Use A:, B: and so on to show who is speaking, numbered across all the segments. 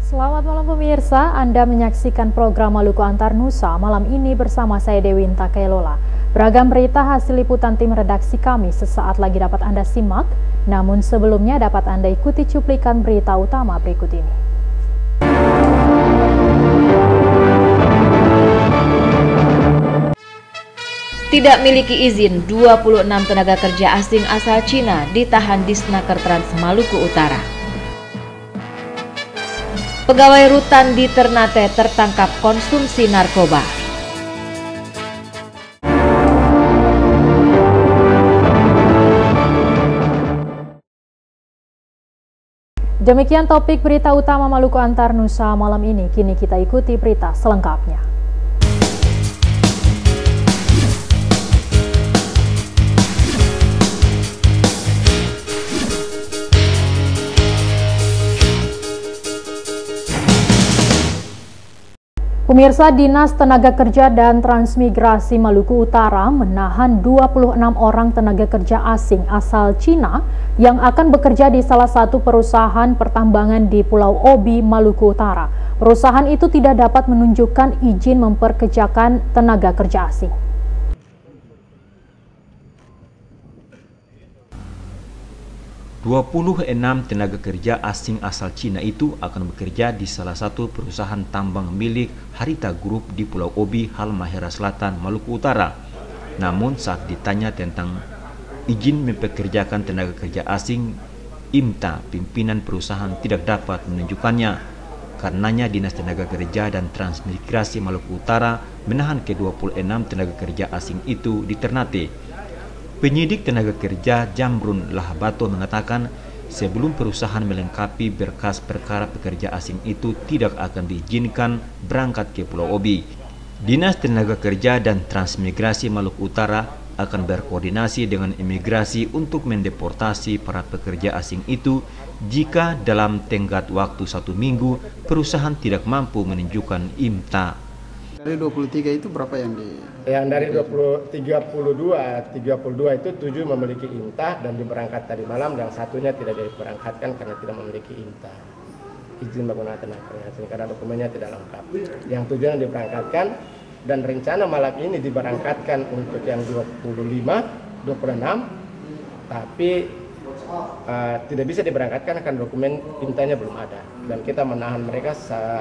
A: Selamat malam pemirsa, Anda menyaksikan program Maluku Antar Nusa malam ini bersama saya Dewi Intakailola. Beragam berita hasil liputan tim redaksi kami sesaat lagi dapat Anda simak, namun sebelumnya dapat Anda ikuti cuplikan berita utama berikut ini.
B: Tidak miliki izin, 26 tenaga kerja asing asal Cina ditahan di Snaker Trans Maluku Utara. Pegawai rutan di Ternate tertangkap konsumsi narkoba.
A: Demikian topik berita utama Maluku Antar Nusa malam ini. Kini kita ikuti berita selengkapnya. Pemirsa, Dinas Tenaga Kerja dan Transmigrasi Maluku Utara menahan 26 orang tenaga kerja asing asal Cina yang akan bekerja di salah satu perusahaan pertambangan di Pulau Obi, Maluku Utara. Perusahaan itu tidak dapat menunjukkan izin memperkerjakan tenaga kerja asing.
C: ...26 tenaga kerja asing asal Cina itu akan bekerja di salah satu perusahaan tambang milik Harita Group di Pulau Obi, Halmahera Selatan, Maluku Utara. Namun saat ditanya tentang izin mempekerjakan tenaga kerja asing, IMTA, pimpinan perusahaan tidak dapat menunjukkannya. Karenanya Dinas Tenaga Kerja dan Transmigrasi Maluku Utara menahan ke-26 tenaga kerja asing itu di Ternate. Penyidik tenaga kerja Jamrun Lahabato mengatakan sebelum perusahaan melengkapi berkas perkara pekerja asing itu tidak akan diizinkan berangkat ke Pulau Obi. Dinas Tenaga Kerja dan Transmigrasi Maluku Utara akan berkoordinasi dengan imigrasi untuk mendeportasi para pekerja asing itu jika dalam tenggat waktu 1 minggu perusahaan tidak mampu menunjukkan IMTA.
D: Dari 23 itu berapa yang di...
E: Yang dari 32 itu 7 memiliki IMTA dan diberangkat tadi malam, dan satunya tidak diberangkatkan karena tidak memiliki IMTA, izin menggunakan tenaga kerja asing, karena dokumennya tidak lengkap. Yang 7 yang diberangkatkan dan rencana malam ini diberangkatkan untuk yang 26, tapi tidak bisa diberangkatkan karena dokumen IMTA-nya belum ada, dan kita menahan mereka.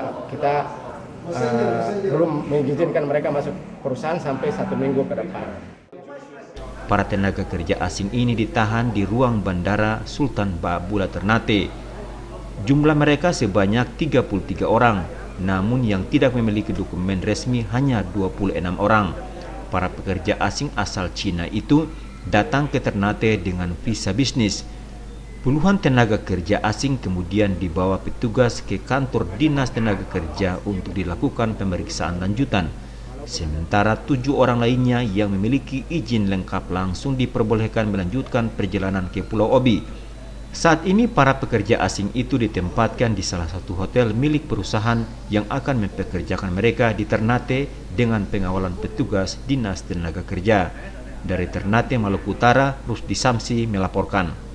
E: Belum mengizinkan mereka masuk perusahaan sampai 1 minggu ke depan.
C: Para tenaga kerja asing ini ditahan di ruang bandara Sultan Babula Ternate. Jumlah mereka sebanyak 33 orang, namun yang tidak memiliki dokumen resmi hanya 26 orang. Para pekerja asing asal Cina itu datang ke Ternate dengan visa bisnis. Puluhan tenaga kerja asing kemudian dibawa petugas ke kantor Dinas Tenaga Kerja untuk dilakukan pemeriksaan lanjutan. Sementara 7 orang lainnya yang memiliki izin lengkap langsung diperbolehkan melanjutkan perjalanan ke Pulau Obi. Saat ini para pekerja asing itu ditempatkan di salah satu hotel milik perusahaan yang akan mempekerjakan mereka di Ternate dengan pengawalan petugas Dinas Tenaga Kerja. Dari Ternate, Maluku Utara, Rusdi Samsi melaporkan.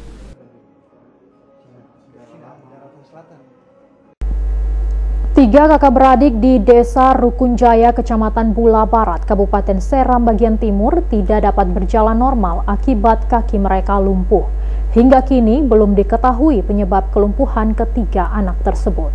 A: Tiga kakak beradik di Desa Rukunjaya, Kecamatan Bula Barat, Kabupaten Seram bagian timur tidak dapat berjalan normal akibat kaki mereka lumpuh. Hingga kini belum diketahui penyebab kelumpuhan ketiga anak tersebut.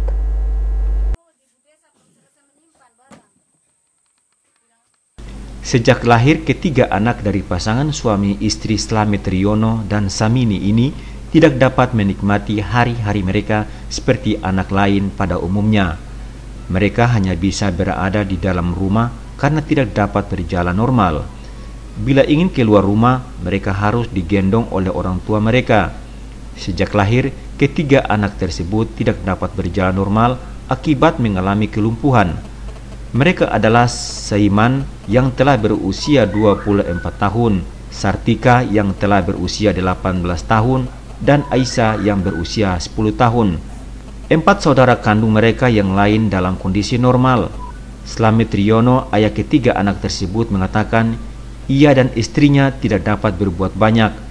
C: Sejak lahir, ketiga anak dari pasangan suami istri Slamet Riono dan Samini ini tidak dapat menikmati hari-hari mereka seperti anak lain pada umumnya. Mereka hanya bisa berada di dalam rumah karena tidak dapat berjalan normal. Bila ingin keluar rumah, mereka harus digendong oleh orang tua mereka. Sejak lahir, ketiga anak tersebut tidak dapat berjalan normal akibat mengalami kelumpuhan. Mereka adalah Saiman yang telah berusia 24 tahun, Sartika yang telah berusia 18 tahun, dan Aisyah yang berusia 10 tahun. 4 saudara kandung mereka yang lain dalam kondisi normal. Slamet Riono, ayah ketiga anak tersebut, mengatakan ia dan istrinya tidak dapat berbuat banyak.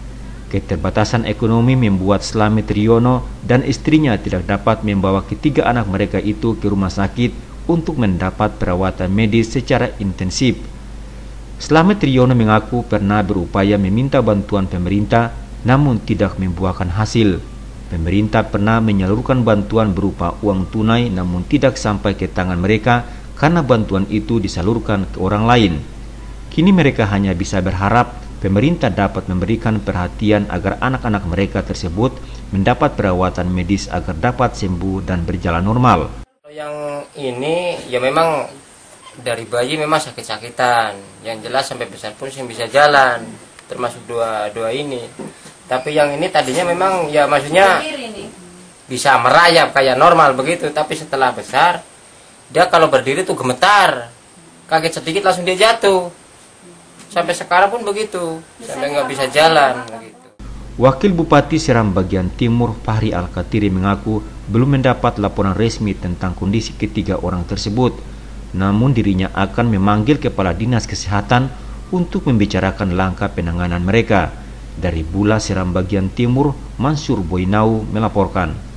C: Keterbatasan ekonomi membuat Slamet Riono dan istrinya tidak dapat membawa ketiga anak mereka itu ke rumah sakit untuk mendapat perawatan medis secara intensif. Slamet Riono mengaku pernah berupaya meminta bantuan pemerintah, namun tidak membuahkan hasil. Pemerintah pernah menyalurkan bantuan berupa uang tunai, namun tidak sampai ke tangan mereka karena bantuan itu disalurkan ke orang lain. Kini mereka hanya bisa berharap pemerintah dapat memberikan perhatian agar anak-anak mereka tersebut mendapat perawatan medis agar dapat sembuh dan berjalan normal.
F: Yang ini ya memang dari bayi memang sakit-sakitan, yang jelas sampai besar pun sih bisa jalan, termasuk dua ini. Tapi yang ini tadinya memang ya maksudnya bisa merayap kayak normal begitu, tapi setelah besar dia kalau berdiri tuh gemetar, kaget sedikit langsung dia jatuh. Sampai sekarang pun begitu, sampai nggak bisa jalan begitu.
C: Wakil Bupati Seram Bagian Timur Fahri Al-Katiri mengaku belum mendapat laporan resmi tentang kondisi ketiga orang tersebut. Namun dirinya akan memanggil Kepala Dinas Kesehatan untuk membicarakan langkah penanganan mereka. Dari Bula Seram Bagian Timur, Mansur Boinau melaporkan.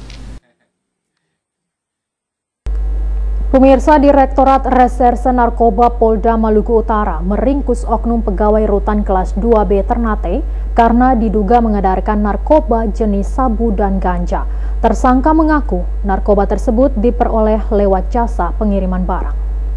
A: Pemirsa, Direktorat Reserse Narkoba Polda Maluku Utara meringkus oknum pegawai rutan kelas 2B Ternate karena diduga mengedarkan narkoba jenis sabu dan ganja. Tersangka mengaku narkoba tersebut diperoleh lewat jasa pengiriman barang.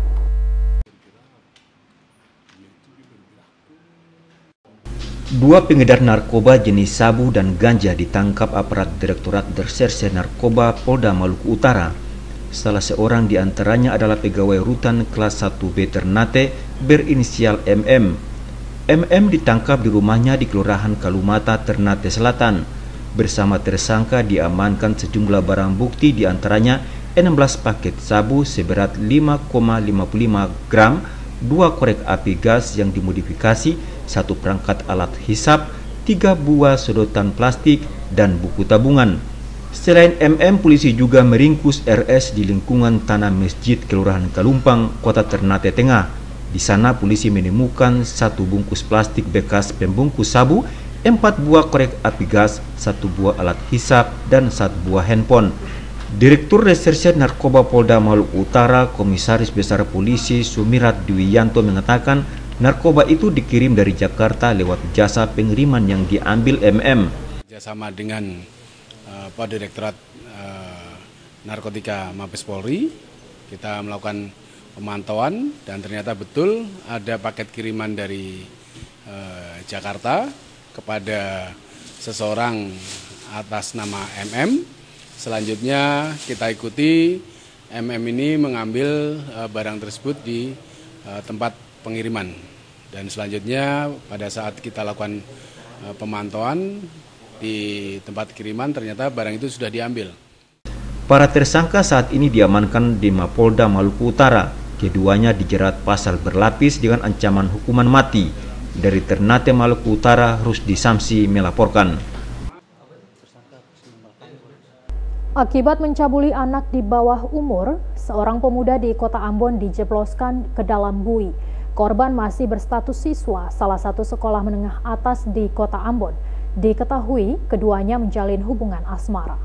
C: Dua pengedar narkoba jenis sabu dan ganja ditangkap aparat Direktorat Reserse Narkoba Polda Maluku Utara. Salah seorang di antaranya adalah pegawai rutan kelas 1B Ternate berinisial MM. MM ditangkap di rumahnya di Kelurahan Kalumata, Ternate Selatan. Bersama tersangka diamankan sejumlah barang bukti, di antaranya 16 paket sabu seberat 5,55 gram, 2 korek api gas yang dimodifikasi, 1 perangkat alat hisap, 3 buah sedotan plastik, dan buku tabungan. Selain MM, polisi juga meringkus RS di lingkungan tanah masjid Kelurahan Kalumpang, Kota Ternate Tengah. Di sana polisi menemukan 1 bungkus plastik bekas pembungkus sabu, 4 buah korek api gas, 1 buah alat hisap, dan 1 buah handphone. Direktur Reserse Narkoba Polda Maluku Utara, Komisaris Besar Polisi Sumirat Dwiyanto mengatakan narkoba itu dikirim dari Jakarta lewat jasa pengiriman yang diambil MM.
G: Kerjasama dengan Pak Direktorat Narkotika Mabes Polri, kita melakukan pemantauan dan ternyata betul ada paket kiriman dari Jakarta kepada seseorang atas nama MM. Selanjutnya kita ikuti MM ini mengambil barang tersebut di tempat pengiriman, dan selanjutnya pada saat kita lakukan pemantauan di tempat kiriman ternyata barang itu sudah diambil.
C: Para tersangka saat ini diamankan di Mapolda Maluku Utara. Keduanya dijerat pasal berlapis dengan ancaman hukuman mati. Dari Ternate Maluku Utara, Rusdi Samsi melaporkan.
A: Akibat mencabuli anak di bawah umur, seorang pemuda di Kota Ambon dijebloskan ke dalam bui. Korban masih berstatus siswa salah satu sekolah menengah atas di Kota Ambon. Diketahui keduanya menjalin hubungan asmara.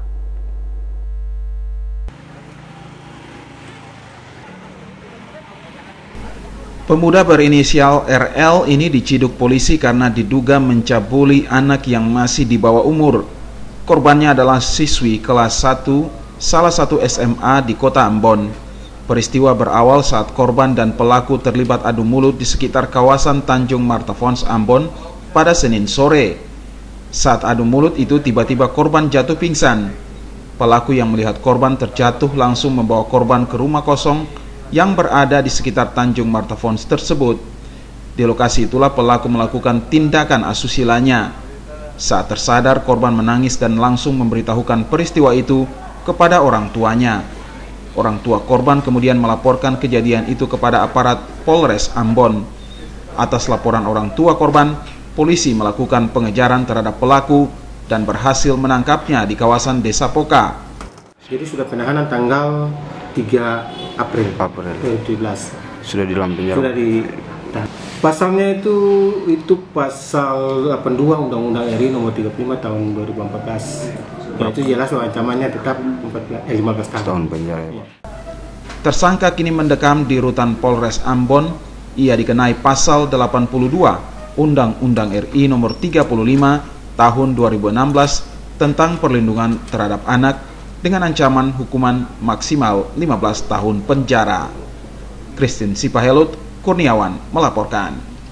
H: Pemuda berinisial RL ini diciduk polisi karena diduga mencabuli anak yang masih di bawah umur. Korbannya adalah siswi kelas 1 salah satu SMA di Kota Ambon. Peristiwa berawal saat korban dan pelaku terlibat adu mulut di sekitar kawasan Tanjung Martafons, Ambon pada Senin sore. Saat adu mulut itu tiba-tiba korban jatuh pingsan. Pelaku yang melihat korban terjatuh langsung membawa korban ke rumah kosong yang berada di sekitar Tanjung Martafons tersebut. Di lokasi itulah pelaku melakukan tindakan asusilanya. Saat tersadar, korban menangis dan langsung memberitahukan peristiwa itu kepada orang tuanya. Orang tua korban kemudian melaporkan kejadian itu kepada aparat Polres Ambon. Atas laporan orang tua korban, polisi melakukan pengejaran terhadap pelaku dan berhasil menangkapnya di kawasan Desa Poka.
E: Jadi sudah penahanan tanggal 3 April 2017.
D: Sudah di dalam penjara.
E: Sudah di
I: Pasalnya itu pasal 82 Undang-Undang RI nomor 35 tahun 2014. Itu jelas ancamannya tetap 15 tahun penjara.
H: Tersangka kini mendekam di rutan Polres Ambon. Ia dikenai pasal 82 Undang-Undang RI nomor 35 tahun 2016 tentang perlindungan terhadap anak dengan ancaman hukuman maksimal 15 tahun penjara. Christine Sipahelut Kurniawan melaporkan.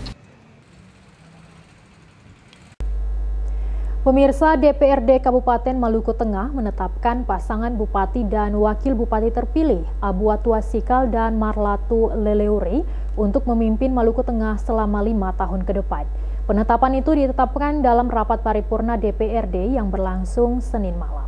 A: Pemirsa, DPRD Kabupaten Maluku Tengah menetapkan pasangan Bupati dan Wakil Bupati terpilih Abu Atua Sikal dan Marlatu Leleuri untuk memimpin Maluku Tengah selama 5 tahun ke depan. Penetapan itu ditetapkan dalam rapat paripurna DPRD yang berlangsung Senin malam.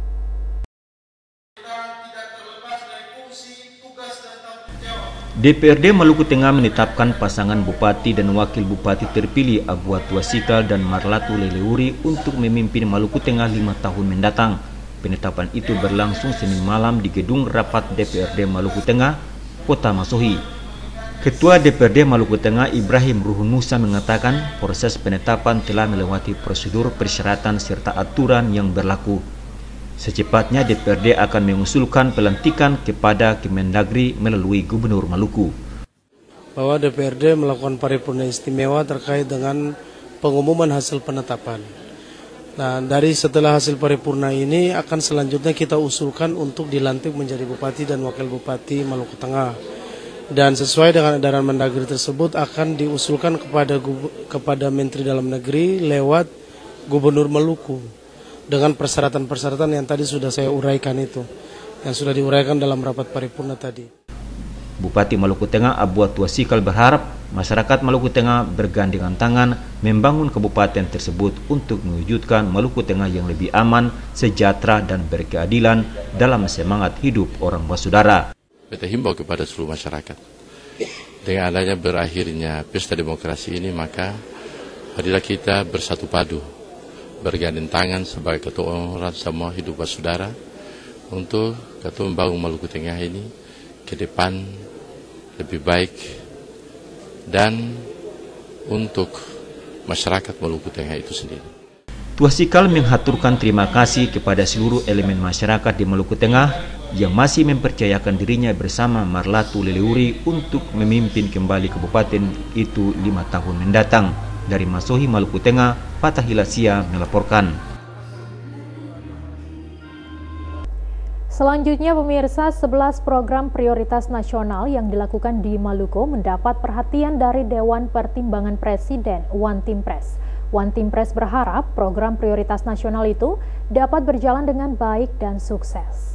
C: DPRD Maluku Tengah menetapkan pasangan Bupati dan Wakil Bupati terpilih Abu Atua Sikal dan Marlatu Leleuri untuk memimpin Maluku Tengah 5 tahun mendatang. Penetapan itu berlangsung Senin malam di gedung rapat DPRD Maluku Tengah, Kota Masohi. Ketua DPRD Maluku Tengah Ibrahim Ruhun Musa mengatakan proses penetapan telah melewati prosedur persyaratan serta aturan yang berlaku. Secepatnya DPRD akan mengusulkan pelantikan kepada Kemendagri melalui Gubernur Maluku.
J: Bahwa DPRD melakukan paripurna istimewa terkait dengan pengumuman hasil penetapan. Nah, dari setelah hasil paripurna ini akan selanjutnya kita usulkan untuk dilantik menjadi Bupati dan Wakil Bupati Maluku Tengah. Dan sesuai dengan edaran Mendagri tersebut akan diusulkan kepada Menteri Dalam Negeri lewat Gubernur Maluku. Dengan persyaratan-persyaratan yang tadi sudah saya uraikan itu, yang sudah diuraikan dalam rapat paripurna tadi.
C: Bupati Maluku Tengah Abu Atua Sikal berharap masyarakat Maluku Tengah bergandengan tangan membangun kabupaten tersebut untuk mewujudkan Maluku Tengah yang lebih aman, sejahtera dan berkeadilan dalam semangat hidup orang bersaudara.
K: Kita himbau kepada seluruh masyarakat, dengan adanya berakhirnya pesta demokrasi ini, maka marilah kita bersatu padu, bergandeng tangan sebagai ketua orang semua hidup bersaudara untuk kita membangun Maluku Tengah ini ke depan lebih baik dan untuk masyarakat Maluku Tengah itu sendiri.
C: Tua Sikal menghaturkan terima kasih kepada seluruh elemen masyarakat di Maluku Tengah yang masih mempercayakan dirinya bersama Marlatu Leleuri untuk memimpin kembali kabupaten itu 5 tahun mendatang. Dari Masohi, Maluku Tengah, Fatah Hilasia melaporkan.
A: Selanjutnya pemirsa, 11 program prioritas nasional yang dilakukan di Maluku mendapat perhatian dari Dewan Pertimbangan Presiden One Team Press. One Team Press berharap program prioritas nasional itu dapat berjalan dengan baik dan sukses.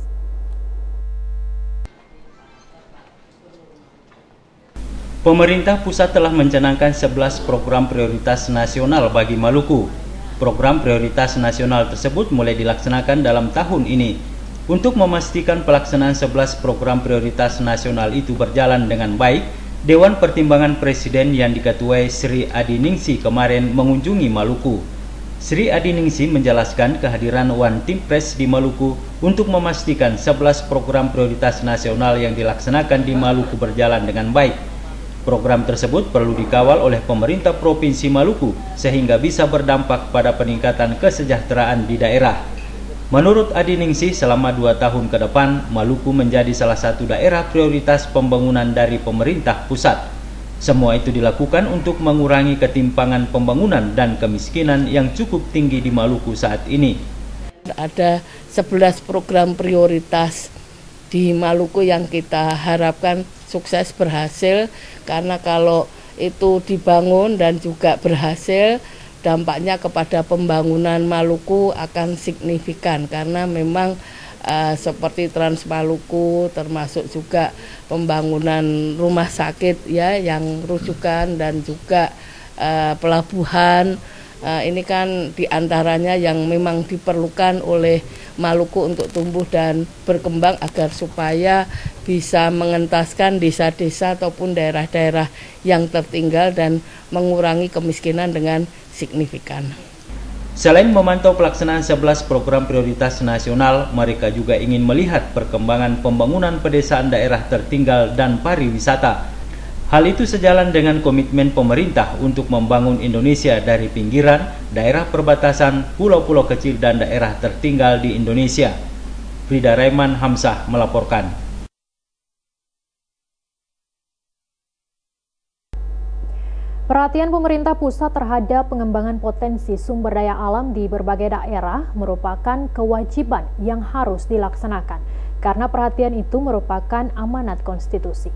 L: Pemerintah pusat telah mencanangkan 11 program prioritas nasional bagi Maluku. Program prioritas nasional tersebut mulai dilaksanakan dalam tahun ini. Untuk memastikan pelaksanaan 11 program prioritas nasional itu berjalan dengan baik, Dewan Pertimbangan Presiden yang diketuai Sri Adi Ningsi kemarin mengunjungi Maluku. Sri Adi Ningsi menjelaskan kehadiran One Team Press di Maluku untuk memastikan 11 program prioritas nasional yang dilaksanakan di Maluku berjalan dengan baik. Program tersebut perlu dikawal oleh pemerintah Provinsi Maluku sehingga bisa berdampak pada peningkatan kesejahteraan di daerah. Menurut Adi Ningsi, selama 2 tahun ke depan, Maluku menjadi salah satu daerah prioritas pembangunan dari pemerintah pusat. Semua itu dilakukan untuk mengurangi ketimpangan pembangunan dan kemiskinan yang cukup tinggi di Maluku saat ini.
M: Ada 11 program prioritas di Maluku yang kita harapkan sukses berhasil, karena kalau itu dibangun dan juga berhasil, dampaknya kepada pembangunan Maluku akan signifikan, karena memang seperti Trans Maluku, termasuk juga pembangunan rumah sakit ya yang rujukan dan juga pelabuhan. Ini kan diantaranya yang memang diperlukan oleh Maluku untuk tumbuh dan berkembang agar supaya bisa mengentaskan desa-desa ataupun daerah-daerah yang tertinggal dan mengurangi kemiskinan dengan signifikan.
L: Selain memantau pelaksanaan 11 program prioritas nasional, mereka juga ingin melihat perkembangan pembangunan pedesaan daerah tertinggal dan pariwisata. Hal itu sejalan dengan komitmen pemerintah untuk membangun Indonesia dari pinggiran, daerah perbatasan, pulau-pulau kecil dan daerah tertinggal di Indonesia. Frida Raiman Hamzah melaporkan.
A: Perhatian pemerintah pusat terhadap pengembangan potensi sumber daya alam di berbagai daerah merupakan kewajiban yang harus dilaksanakan, karena perhatian itu merupakan amanat konstitusi.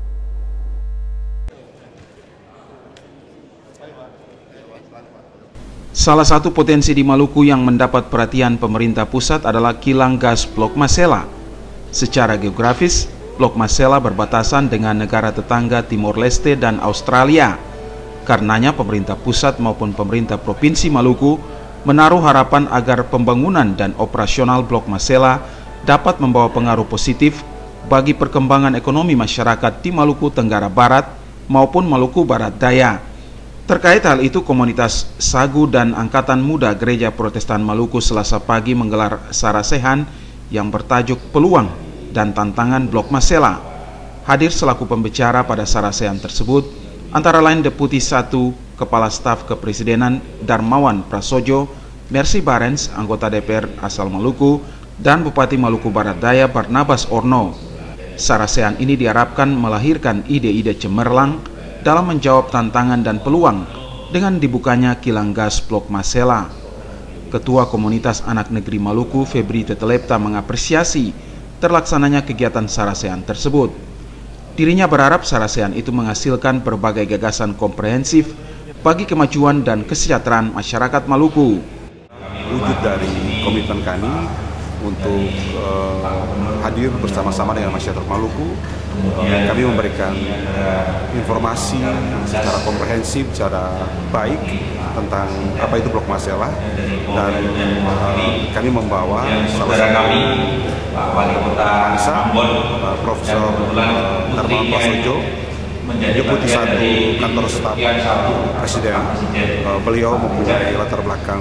H: Salah satu potensi di Maluku yang mendapat perhatian pemerintah pusat adalah kilang gas Blok Masela. Secara geografis, Blok Masela berbatasan dengan negara tetangga Timor Leste dan Australia. Karenanya pemerintah pusat maupun pemerintah Provinsi Maluku menaruh harapan agar pembangunan dan operasional Blok Masela dapat membawa pengaruh positif bagi perkembangan ekonomi masyarakat di Maluku Tenggara Barat maupun Maluku Barat Daya. Terkait hal itu, komunitas Sagu dan Angkatan Muda Gereja Protestan Maluku Selasa pagi menggelar sarasehan yang bertajuk Peluang dan Tantangan Blok Masela. Hadir selaku pembicara pada sarasehan tersebut, antara lain Deputi 1 Kepala Staf Kepresidenan Darmawan Prasojo, Mercy Barens, anggota DPR asal Maluku, dan Bupati Maluku Barat Daya Barnabas Orno. Sarasehan ini diharapkan melahirkan ide-ide cemerlang dalam menjawab tantangan dan peluang dengan dibukanya kilang gas Blok Masela. Ketua Komunitas Anak Negeri Maluku, Febri Tetelepta, mengapresiasi terlaksananya kegiatan sarasehan tersebut. Dirinya berharap sarasehan itu menghasilkan berbagai gagasan komprehensif bagi kemajuan dan kesejahteraan masyarakat Maluku.
N: Wujud dari komitmen kami untuk hadir bersama-sama dengan masyarakat Maluku. Kami memberikan informasi secara komprehensif, secara baik tentang apa itu Blok Masela, dan kami membawa salah satu wali kota bangsa, Profesor Darmawan Prasojo, Deputi 1 Kantor Staf Presiden. Beliau mempunyai latar belakang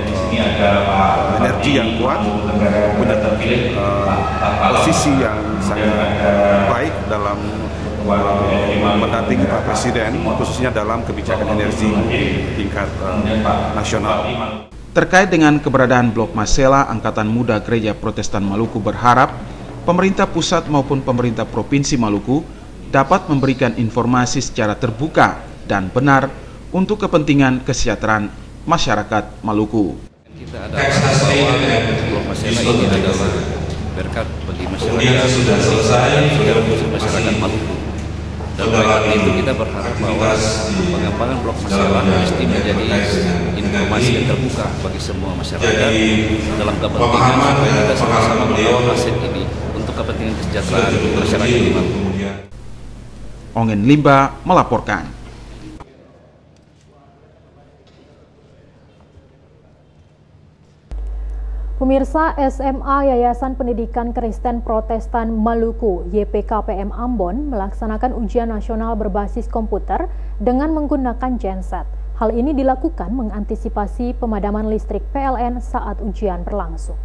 N: energi yang kuat, punya posisi yang sangat baik dalam mendampingi Pak Presiden, khususnya dalam kebijakan energi tingkat nasional.
H: Terkait dengan keberadaan Blok Masela, Angkatan Muda Gereja Protestan Maluku berharap pemerintah pusat maupun pemerintah Provinsi Maluku dapat memberikan informasi secara terbuka dan benar untuk kepentingan kesejahteraan masyarakat Maluku.
O: Kita adalah bahwa Blok Masela ini adalah berkat bagi masyarakat Maluku. Dan oleh itu kita berharap bahwa pengembangan Blok Masela mesti menjadi informasi yang terbuka bagi semua masyarakat dalam kepentingan supaya kita sama-sama membawa aset ini untuk kepentingan kesejahteraan masyarakat di Maluku.
H: Ongen Limba melaporkan.
A: Pemirsa, SMA Yayasan Pendidikan Kristen Protestan Maluku YPKPM Ambon melaksanakan ujian nasional berbasis komputer dengan menggunakan genset. Hal ini dilakukan mengantisipasi pemadaman listrik PLN saat ujian berlangsung.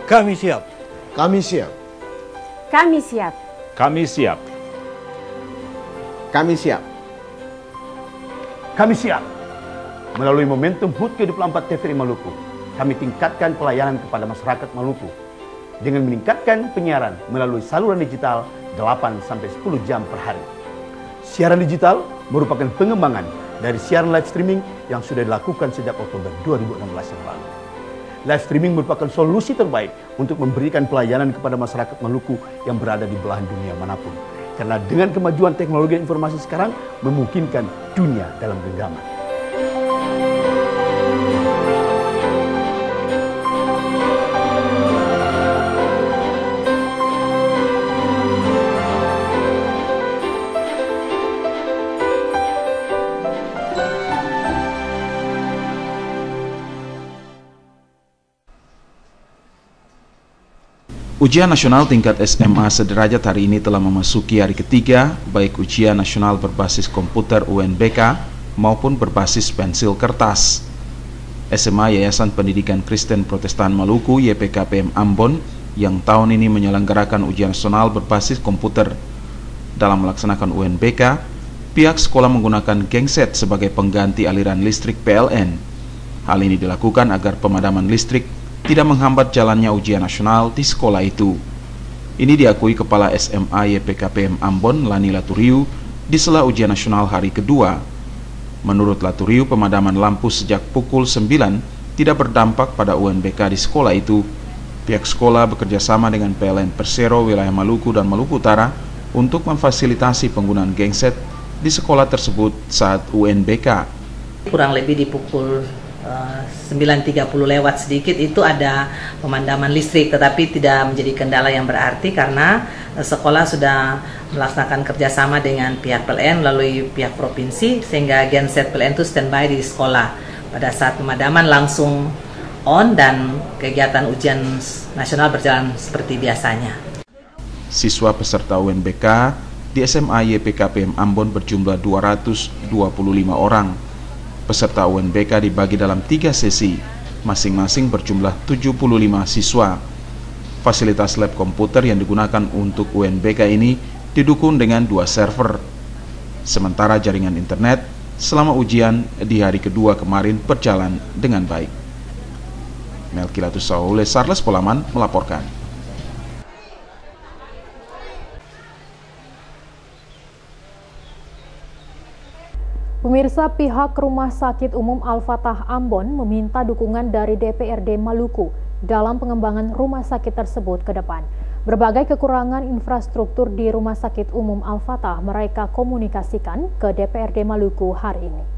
P: Kami siap.
Q: Kami siap.
R: Kami siap.
S: Kami siap.
Q: Kami siap.
T: Kami siap. Melalui momentum HUT ke-24 TVRI Maluku, kami tingkatkan pelayanan kepada masyarakat Maluku dengan meningkatkan penyiaran melalui saluran digital 8-10 jam per hari. Siaran digital merupakan pengembangan dari siaran live streaming yang sudah dilakukan sejak Oktober 2016 yang lalu. Live streaming merupakan solusi terbaik untuk memberikan pelayanan kepada masyarakat Maluku yang berada di belahan dunia manapun. Karena dengan kemajuan teknologi informasi sekarang memungkinkan dunia dalam genggaman.
H: Ujian nasional tingkat SMA sederajat hari ini telah memasuki hari ketiga, baik ujian nasional berbasis komputer UNBK maupun berbasis pensil kertas. SMA Yayasan Pendidikan Kristen Protestan Maluku YPKPM Ambon yang tahun ini menyelenggarakan ujian nasional berbasis komputer. Dalam melaksanakan UNBK, pihak sekolah menggunakan genset sebagai pengganti aliran listrik PLN. Hal ini dilakukan agar pemadaman listrik tidak menghambat jalannya ujian nasional di sekolah itu. Ini diakui Kepala SMA YPKPM Ambon Lani Laturiu di sela ujian nasional hari kedua. Menurut Laturiu, pemadaman lampu sejak pukul 9 tidak berdampak pada UNBK di sekolah itu. Pihak sekolah bekerja sama dengan PLN Persero wilayah Maluku dan Maluku Utara untuk memfasilitasi penggunaan genset di sekolah tersebut saat UNBK.
U: Kurang lebih di pukul 9.30 lewat sedikit itu ada pemadaman listrik, tetapi tidak menjadi kendala yang berarti karena sekolah sudah melaksanakan kerjasama dengan pihak PLN melalui pihak provinsi sehingga genset PLN itu standby di sekolah. Pada saat pemadaman langsung on dan kegiatan ujian nasional berjalan seperti biasanya.
H: Siswa peserta UNBK di SMA YPKPM Ambon berjumlah 225 orang. Peserta UNBK dibagi dalam 3 sesi, masing-masing berjumlah 75 siswa. Fasilitas lab komputer yang digunakan untuk UNBK ini didukung dengan 2 server. Sementara jaringan internet selama ujian di hari kedua kemarin berjalan dengan baik. Melkilatus Saule, Sarles Polaman melaporkan.
A: Pemirsa, pihak Rumah Sakit Umum Al-Fatah Ambon meminta dukungan dari DPRD Maluku dalam pengembangan rumah sakit tersebut ke depan. Berbagai kekurangan infrastruktur di Rumah Sakit Umum Al-Fatah mereka komunikasikan ke DPRD Maluku hari ini.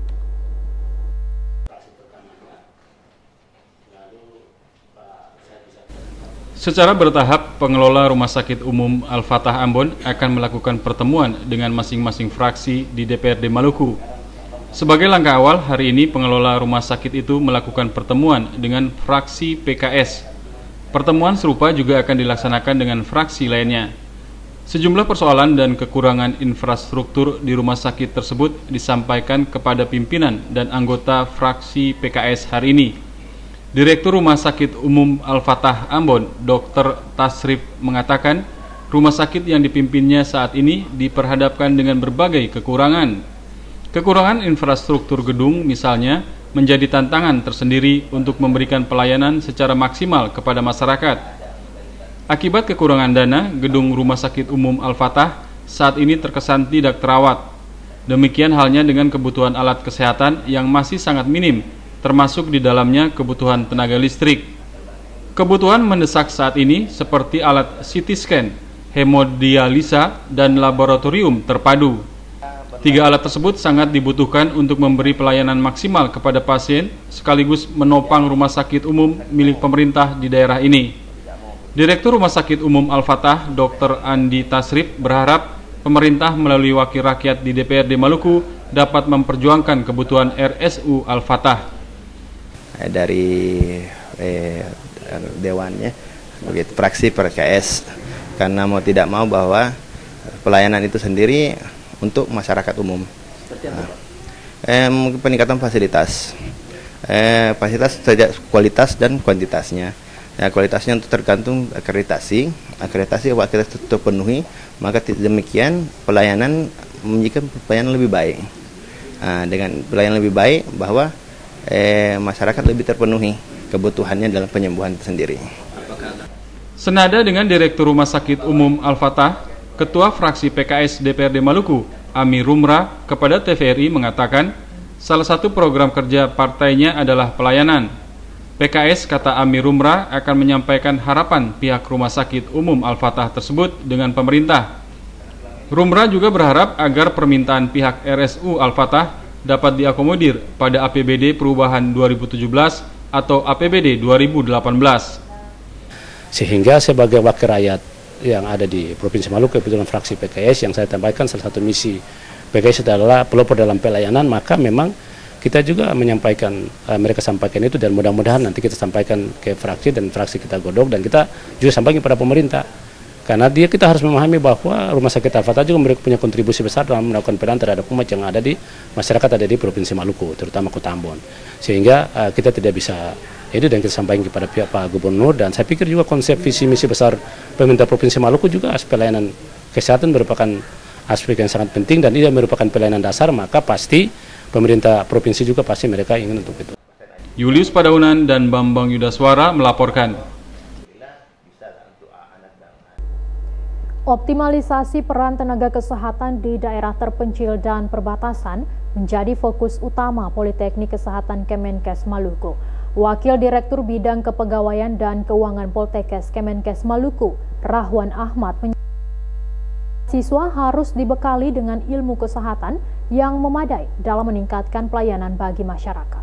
V: Secara bertahap, pengelola Rumah Sakit Umum Al-Fatah Ambon akan melakukan pertemuan dengan masing-masing fraksi di DPRD Maluku. Sebagai langkah awal, hari ini pengelola rumah sakit itu melakukan pertemuan dengan fraksi PKS. Pertemuan serupa juga akan dilaksanakan dengan fraksi lainnya. Sejumlah persoalan dan kekurangan infrastruktur di rumah sakit tersebut disampaikan kepada pimpinan dan anggota fraksi PKS hari ini. Direktur Rumah Sakit Umum Al-Fatah Ambon, Dr. Tasrif mengatakan, rumah sakit yang dipimpinnya saat ini diperhadapkan dengan berbagai kekurangan. Kekurangan infrastruktur gedung misalnya menjadi tantangan tersendiri untuk memberikan pelayanan secara maksimal kepada masyarakat. Akibat kekurangan dana, gedung Rumah Sakit Umum Al-Fatah saat ini terkesan tidak terawat. Demikian halnya dengan kebutuhan alat kesehatan yang masih sangat minim, termasuk di dalamnya kebutuhan tenaga listrik. Kebutuhan mendesak saat ini seperti alat CT scan, hemodialisa, dan laboratorium terpadu. 3 alat tersebut sangat dibutuhkan untuk memberi pelayanan maksimal kepada pasien sekaligus menopang rumah sakit umum milik pemerintah di daerah ini. Direktur Rumah Sakit Umum Al-Fatah, Dr. Andi Tasrif berharap pemerintah melalui Wakil Rakyat di DPRD Maluku dapat memperjuangkan kebutuhan RSU Al-Fatah.
W: Dari dewannya begitu fraksi PKS karena mau tidak mau bahwa pelayanan itu sendiri untuk masyarakat umum. Peningkatan fasilitas, fasilitas kualitas dan kuantitasnya. Ya, kualitasnya untuk tergantung akreditasi. Akreditasi terpenuhi, maka demikian pelayanan menjadikan pelayanan lebih baik. Dengan pelayanan lebih baik bahwa masyarakat lebih terpenuhi kebutuhannya dalam penyembuhan itu sendiri.
V: Senada dengan Direktur Rumah Sakit Umum Al-Fatah, Ketua Fraksi PKS DPRD Maluku, Ami Rumra, kepada TVRI mengatakan salah satu program kerja partainya adalah pelayanan. PKS, kata Ami Rumra, akan menyampaikan harapan pihak Rumah Sakit Umum Al-Fatah tersebut dengan pemerintah. Rumra juga berharap agar permintaan pihak RSU Al-Fatah dapat diakomodir pada APBD perubahan 2017 atau APBD 2018.
P: Sehingga sebagai wakil rakyat yang ada di Provinsi Maluku, kebetulan fraksi PKS, yang saya tambahkan salah satu misi PKS adalah pelopor dalam pelayanan, maka memang kita juga menyampaikan, mereka sampaikan itu, dan mudah-mudahan nanti kita sampaikan ke fraksi dan fraksi kita godok, dan kita juga sampaikan kepada pemerintah. Karena kita harus memahami bahwa Rumah Sakit Al-Fatah juga mereka punya kontribusi besar dalam melakukan pelayanan terhadap umat yang ada di masyarakat ada di Provinsi Maluku, terutama Kota Ambon. Sehingga kita tidak bisa itu, dan kita sampaikan kepada pihak Pak Gubernur, dan saya pikir juga konsep visi misi besar pemerintah Provinsi Maluku juga aspek pelayanan kesehatan merupakan aspek yang sangat penting, dan ini merupakan pelayanan dasar, maka pasti pemerintah provinsi juga pasti mereka ingin untuk itu.
V: Julius Padaunan dan Bambang Yudaswara melaporkan.
A: Optimalisasi peran tenaga kesehatan di daerah terpencil dan perbatasan menjadi fokus utama Politeknik Kesehatan Kemenkes Maluku. Wakil Direktur Bidang Kepegawaian dan Keuangan Poltekkes Kemenkes Maluku, Rahwan Ahmad, siswa harus dibekali dengan ilmu kesehatan yang memadai dalam meningkatkan pelayanan bagi masyarakat.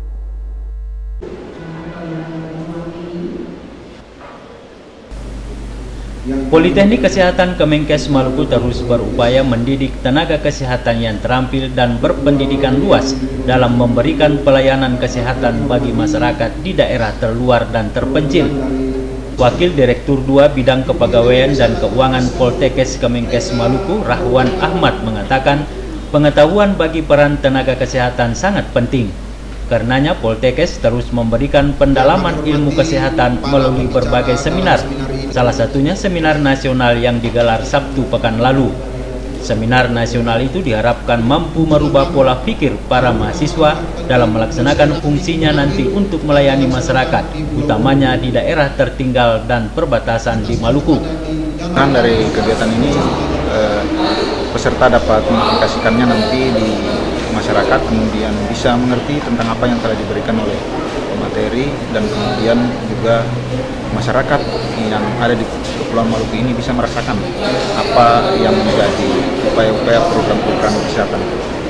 L: Politeknik Kesehatan Kemenkes Maluku terus berupaya mendidik tenaga kesehatan yang terampil dan berpendidikan luas dalam memberikan pelayanan kesehatan bagi masyarakat di daerah terluar dan terpencil. Wakil Direktur 2 Bidang Kepegawaian dan Keuangan Poltekkes Kemenkes Maluku, Rahwan Ahmad, mengatakan pengetahuan bagi peran tenaga kesehatan sangat penting. Karenanya Poltekkes terus memberikan pendalaman ilmu kesehatan melalui berbagai seminar, salah satunya seminar nasional yang digelar Sabtu pekan lalu. Seminar nasional itu diharapkan mampu merubah pola pikir para mahasiswa dalam melaksanakan fungsinya nanti untuk melayani masyarakat, utamanya di daerah tertinggal dan perbatasan di Maluku.
Q: Dari kegiatan ini, peserta dapat mengaplikasikannya nanti di masyarakat, kemudian bisa mengerti tentang apa yang telah diberikan oleh materi, dan kemudian juga masyarakat yang ada di Kepulauan Maluku ini bisa merasakan apa yang menjadi upaya-upaya program-program kesehatan.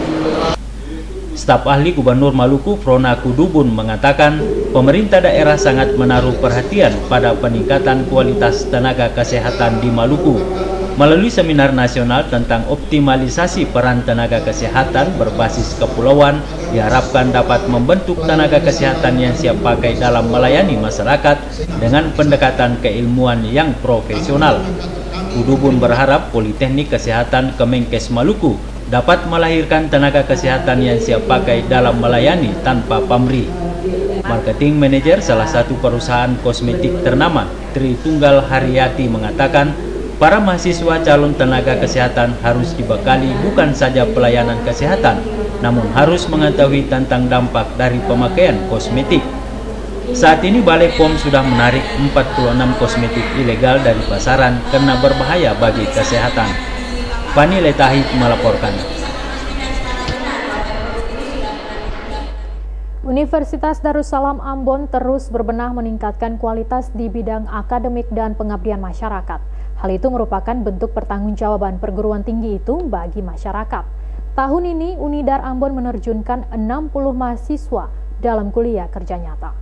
L: Staf ahli Gubernur Maluku, Frona Kudubun, mengatakan pemerintah daerah sangat menaruh perhatian pada peningkatan kualitas tenaga kesehatan di Maluku. Melalui seminar nasional tentang optimalisasi peran tenaga kesehatan berbasis kepulauan, diharapkan dapat membentuk tenaga kesehatan yang siap pakai dalam melayani masyarakat dengan pendekatan keilmuan yang profesional. Kudubun berharap Politeknik Kesehatan Kemenkes Maluku dapat melahirkan tenaga kesehatan yang siap pakai dalam melayani tanpa pamrih. Marketing Manager salah satu perusahaan kosmetik ternama, Tri Tunggal Haryati, mengatakan para mahasiswa calon tenaga kesehatan harus dibekali bukan saja pelayanan kesehatan, namun harus mengetahui tentang dampak dari pemakaian kosmetik. Saat ini Balai POM sudah menarik 46 kosmetik ilegal dari pasaran karena berbahaya bagi kesehatan. Fani Letahid melaporkan.
A: Universitas Darussalam Ambon terus berbenah meningkatkan kualitas di bidang akademik dan pengabdian masyarakat. Hal itu merupakan bentuk pertanggungjawaban perguruan tinggi itu bagi masyarakat. Tahun ini Unidar Ambon menerjunkan 60 mahasiswa dalam kuliah kerja nyata.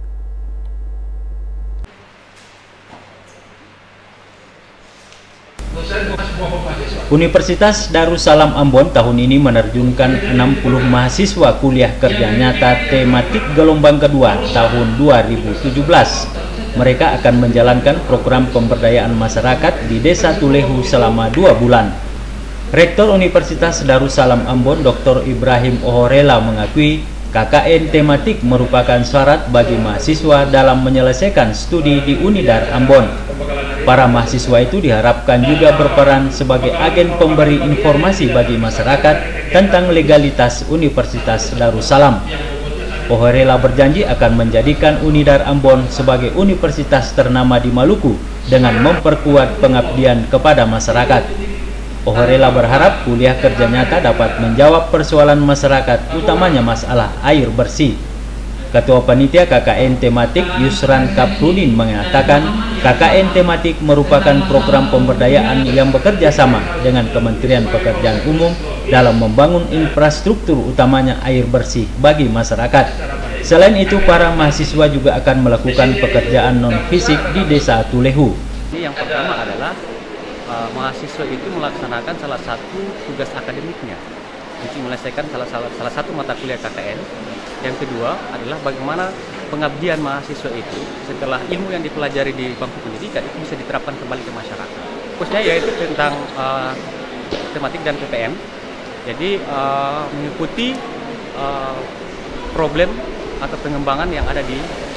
L: Universitas Darussalam Ambon tahun ini menerjunkan 60 mahasiswa kuliah kerja nyata tematik gelombang kedua tahun 2017. Mereka akan menjalankan program pemberdayaan masyarakat di Desa Tulehu selama 2 bulan. Rektor Universitas Darussalam Ambon, Dr. Ibrahim Ohorela, mengakui KKN tematik merupakan syarat bagi mahasiswa dalam menyelesaikan studi di Unidar Ambon. Para mahasiswa itu diharapkan juga berperan sebagai agen pemberi informasi bagi masyarakat tentang legalitas Universitas Darussalam. Pohorela berjanji akan menjadikan Unidar Ambon sebagai universitas ternama di Maluku dengan memperkuat pengabdian kepada masyarakat. Pohorela berharap kuliah kerja nyata dapat menjawab persoalan masyarakat, utamanya masalah air bersih. Ketua Panitia KKN Tematik Yusran Kaprudin mengatakan KKN Tematik merupakan program pemberdayaan yang bekerja sama dengan Kementerian Pekerjaan Umum dalam membangun infrastruktur utamanya air bersih bagi masyarakat. Selain itu, para mahasiswa juga akan melakukan pekerjaan non-fisik di Desa Tulehu.
B: Ini yang pertama adalah mahasiswa itu melaksanakan salah satu tugas akademiknya, untuk menyelesaikan salah satu mata kuliah KKN. Yang kedua adalah bagaimana pengabdian mahasiswa itu setelah ilmu yang dipelajari di bangku pendidikan itu bisa diterapkan kembali ke masyarakat. Khususnya yaitu tentang tematik dan PPM. Jadi mengikuti problem atau pengembangan yang ada di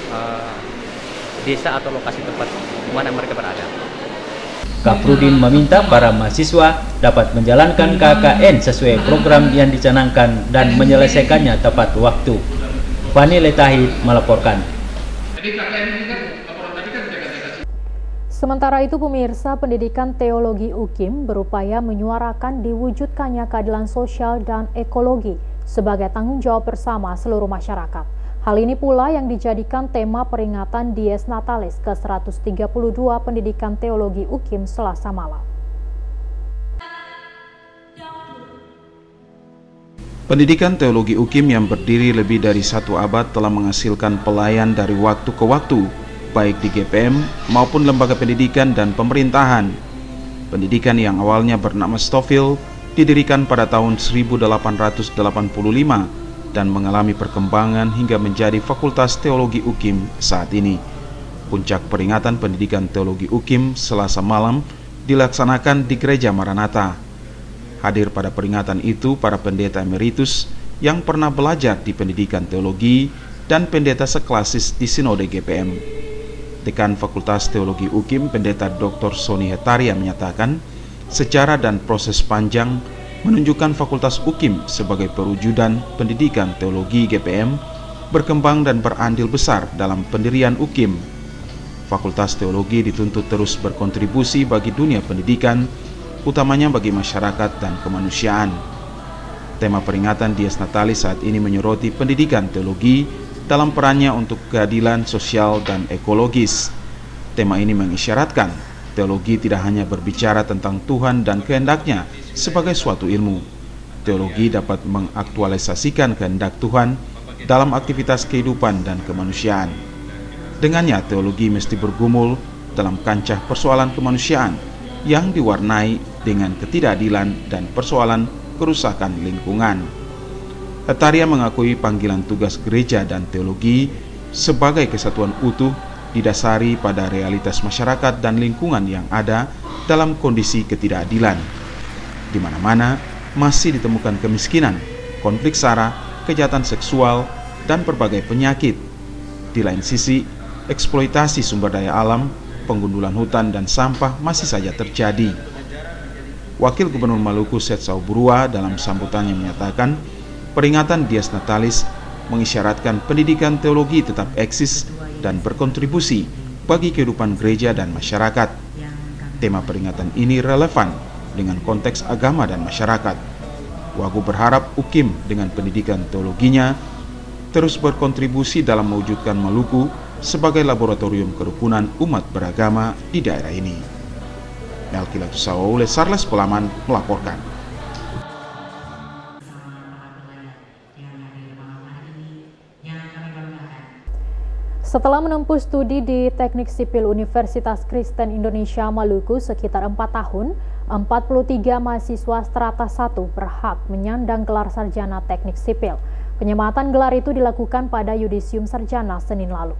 B: desa atau lokasi tempat di mana mereka berada.
L: Kaprudin meminta para mahasiswa dapat menjalankan KKN sesuai program yang dicanangkan dan menyelesaikannya tepat waktu. Fani Letahid melaporkan.
A: Sementara itu, pemirsa, pendidikan teologi UKIM berupaya menyuarakan diwujudkannya keadilan sosial dan ekologi sebagai tanggung jawab bersama seluruh masyarakat. Hal ini pula yang dijadikan tema peringatan Dies Natalis ke-132 Pendidikan Teologi UKIM Selasa malam.
H: Pendidikan Teologi UKIM yang berdiri lebih dari 1 abad telah menghasilkan pelayan dari waktu ke waktu, baik di GPM maupun lembaga pendidikan dan pemerintahan. Pendidikan yang awalnya bernama Stofil didirikan pada tahun 1885 dan mengalami perkembangan hingga menjadi Fakultas Teologi UKIM saat ini. Puncak peringatan pendidikan teologi UKIM Selasa malam dilaksanakan di Gereja Maranatha. Hadir pada peringatan itu para pendeta emeritus yang pernah belajar di pendidikan teologi dan pendeta seklasis di Sinode GPM. Dekan Fakultas Teologi UKIM, Pendeta Dr. Sony Hetaria menyatakan, sejarah dan proses panjang menunjukkan Fakultas UKIM sebagai perwujudan pendidikan teologi GPM berkembang dan berandil besar dalam pendirian UKIM. Fakultas Teologi dituntut terus berkontribusi bagi dunia pendidikan, utamanya bagi masyarakat dan kemanusiaan. Tema peringatan Dies Natalis saat ini menyoroti pendidikan teologi dalam perannya untuk keadilan sosial dan ekologis. Tema ini mengisyaratkan teologi tidak hanya berbicara tentang Tuhan dan kehendaknya sebagai suatu ilmu. Teologi dapat mengaktualisasikan kehendak Tuhan dalam aktivitas kehidupan dan kemanusiaan. Dengannya, teologi mesti bergumul dalam kancah persoalan kemanusiaan yang diwarnai dengan ketidakadilan dan persoalan kerusakan lingkungan. Hetaria mengakui panggilan tugas gereja dan teologi sebagai kesatuan utuh didasari pada realitas masyarakat dan lingkungan yang ada dalam kondisi ketidakadilan. Di mana-mana masih ditemukan kemiskinan, konflik sara, kejahatan seksual, dan berbagai penyakit. Di lain sisi, eksploitasi sumber daya alam, penggundulan hutan, dan sampah masih saja terjadi. Wakil Gubernur Maluku Setsau Burua dalam sambutannya menyatakan, peringatan Dies Natalis mengisyaratkan pendidikan teologi tetap eksis dan berkontribusi bagi kehidupan gereja dan masyarakat. Tema peringatan ini relevan dengan konteks agama dan masyarakat. Wagub berharap UKIM dengan pendidikan teologinya terus berkontribusi dalam mewujudkan Maluku sebagai laboratorium kerukunan umat beragama di daerah ini. Melkilatus Sawaule, Sarles Pelaman melaporkan.
A: Setelah menempuh studi di Teknik Sipil Universitas Kristen Indonesia Maluku sekitar 4 tahun, 43 mahasiswa strata 1 berhak menyandang gelar sarjana teknik sipil. Penyematan gelar itu dilakukan pada Yudisium Sarjana Senin lalu.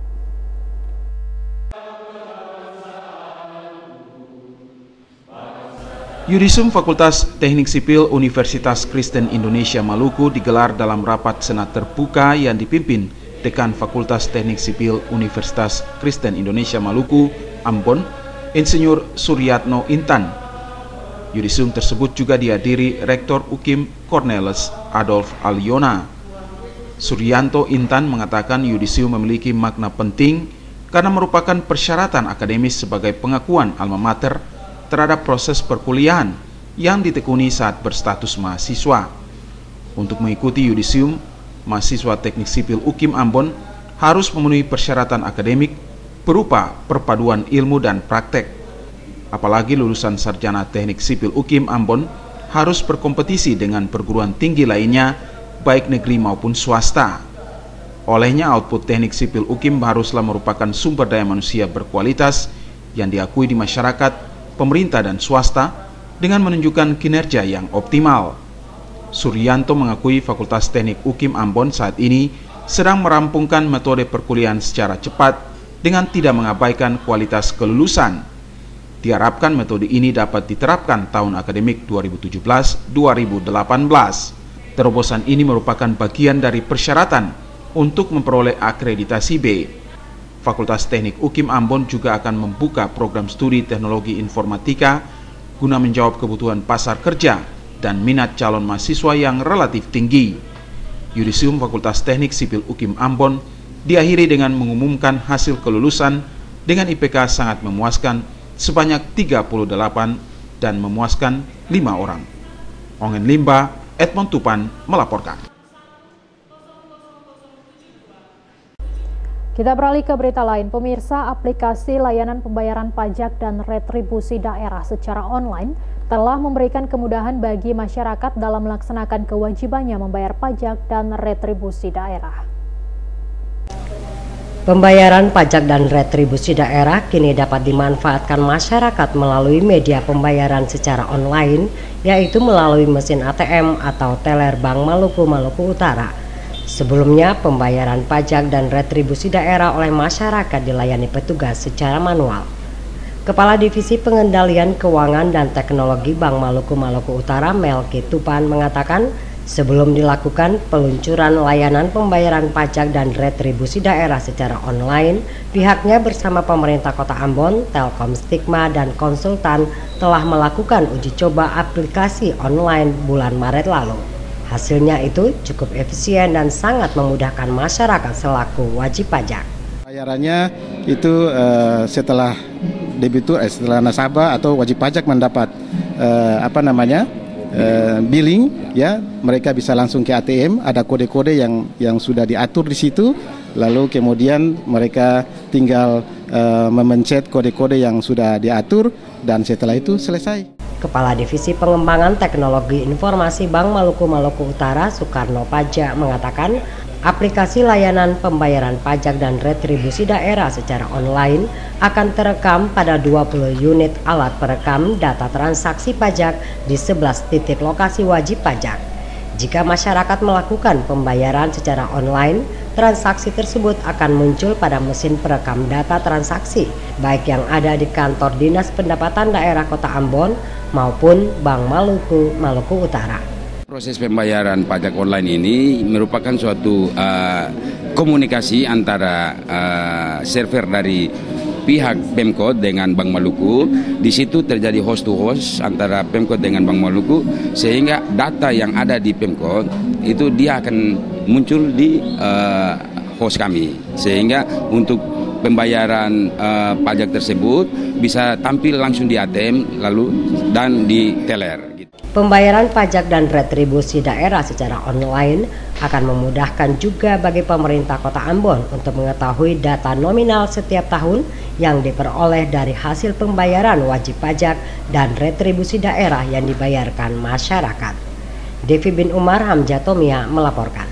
H: Yudisum Fakultas Teknik Sipil Universitas Kristen Indonesia Maluku digelar dalam rapat senat terbuka yang dipimpin Dekan Fakultas Teknik Sipil Universitas Kristen Indonesia Maluku, Ambon, Insinyur Suryatno Intan. Yudisum tersebut juga dihadiri Rektor UKIM Cornelis Adolf Aliona. Suryanto Intan mengatakan yudisium memiliki makna penting karena merupakan persyaratan akademis sebagai pengakuan alma mater terhadap proses perkuliahan yang ditekuni saat berstatus mahasiswa. Untuk mengikuti yudisium, mahasiswa Teknik Sipil UKIM Ambon harus memenuhi persyaratan akademik berupa perpaduan ilmu dan praktek. Apalagi lulusan sarjana Teknik Sipil UKIM Ambon harus berkompetisi dengan perguruan tinggi lainnya, baik negeri maupun swasta. Olehnya output Teknik Sipil UKIM haruslah merupakan sumber daya manusia berkualitas yang diakui di masyarakat, pemerintah dan swasta dengan menunjukkan kinerja yang optimal. Suryanto mengakui Fakultas Teknik UKIM Ambon saat ini sedang merampungkan metode perkuliahan secara cepat dengan tidak mengabaikan kualitas kelulusan. Diharapkan metode ini dapat diterapkan tahun akademik 2017-2018. Terobosan ini merupakan bagian dari persyaratan untuk memperoleh akreditasi B. Fakultas Teknik UKIM Ambon juga akan membuka program studi teknologi informatika guna menjawab kebutuhan pasar kerja dan minat calon mahasiswa yang relatif tinggi. Yudisium Fakultas Teknik Sipil UKIM Ambon diakhiri dengan mengumumkan hasil kelulusan dengan IPK sangat memuaskan sebanyak 38 dan memuaskan 5 orang. Ongen Limba, Edmond Tupan melaporkan.
A: Kita beralih ke berita lain. Pemirsa, aplikasi layanan pembayaran pajak dan retribusi daerah secara online telah memberikan kemudahan bagi masyarakat dalam melaksanakan kewajibannya membayar pajak dan retribusi daerah.
F: Pembayaran pajak dan retribusi daerah kini dapat dimanfaatkan masyarakat melalui media pembayaran secara online, yaitu melalui mesin ATM atau teller Bank Maluku Maluku Utara. Sebelumnya, pembayaran pajak dan retribusi daerah oleh masyarakat dilayani petugas secara manual. Kepala Divisi Pengendalian Keuangan dan Teknologi Bank Maluku Maluku Utara, Melki Tupan, mengatakan sebelum dilakukan peluncuran layanan pembayaran pajak dan retribusi daerah secara online, pihaknya bersama pemerintah Kota Ambon, Telkom Stigma, dan konsultan telah melakukan uji coba aplikasi online bulan Maret lalu. Hasilnya itu cukup efisien dan sangat memudahkan masyarakat selaku wajib pajak.
D: Bayarannya itu setelah debitur, setelah nasabah atau wajib pajak mendapat billing, ya mereka bisa langsung ke ATM. Ada kode-kode yang sudah diatur di situ. Lalu kemudian mereka tinggal memencet kode-kode yang sudah diatur dan setelah itu selesai.
F: Kepala Divisi Pengembangan Teknologi Informasi Bank Maluku Maluku Utara, Soekarno Paja, mengatakan aplikasi layanan pembayaran pajak dan retribusi daerah secara online akan terekam pada 20 unit alat perekam data transaksi pajak di 11 titik lokasi wajib pajak. Jika masyarakat melakukan pembayaran secara online, transaksi tersebut akan muncul pada mesin perekam data transaksi, baik yang ada di kantor Dinas Pendapatan Daerah Kota Ambon maupun Bank Maluku Maluku Utara.
G: Proses pembayaran pajak online ini merupakan suatu komunikasi antara server dari pihak Pemkot dengan Bank Maluku. Di situ terjadi host to host antara Pemkot dengan Bank Maluku, sehingga data yang ada di Pemkot itu dia akan muncul di host kami, sehingga untuk pembayaran pajak tersebut bisa tampil langsung di ATM lalu dan di teller.
F: Pembayaran pajak dan retribusi daerah secara online akan memudahkan juga bagi pemerintah Kota Ambon untuk mengetahui data nominal setiap tahun yang diperoleh dari hasil pembayaran wajib pajak dan retribusi daerah yang dibayarkan masyarakat. Devi bin Umar, Hamjatomia melaporkan.